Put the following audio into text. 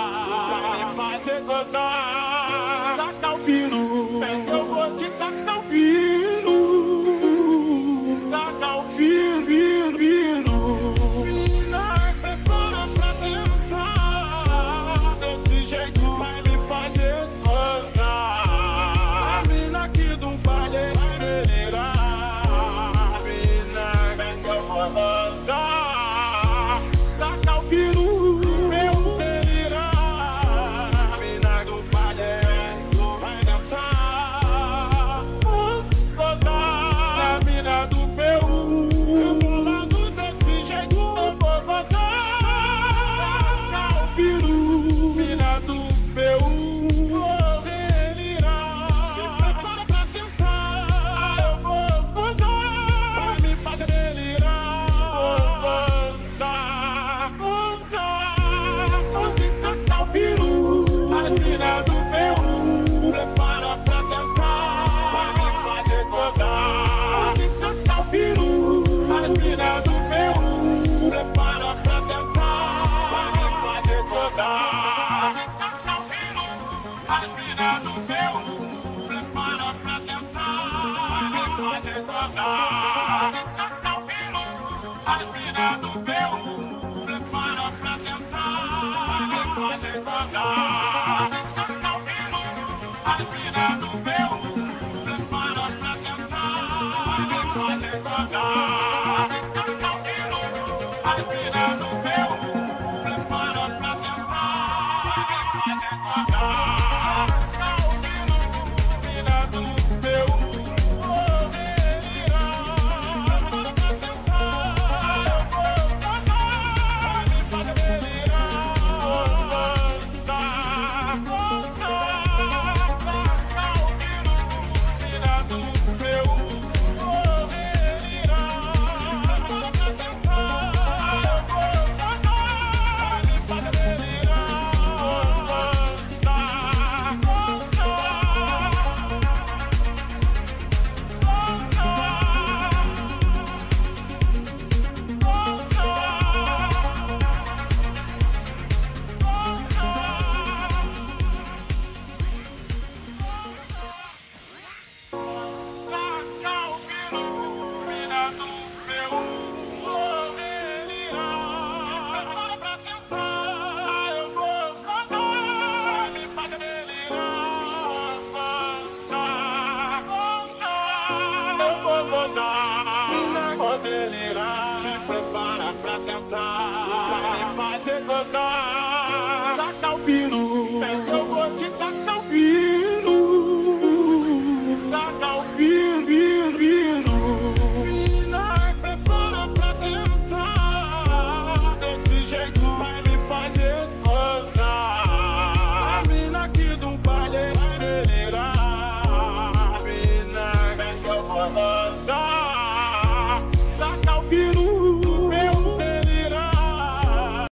vai me fazer gozar. Taca o piru, vem que eu vou te tacar o piru. Taca o piru, piru. Mina, prepara pra sentar. Desse jeito vai me fazer gozar. A mina aqui do baile vai delirar. Mina, vem que eu vou gozar. Taca o piru. As mina do meu, prepara pra sentar, vai me fazer gozar. Taca o piru. As mina do meu, prepara pra sentar, vai me fazer gozar. Taca o piru. As mina do meu, prepara pra sentar, vai me fazer gozar. Taca o piru. As mina do meu, prepara pra sentar, vai me fazer gozar. Mina, vou delirar. Se prepara pra sentar, vai me fazer gozar.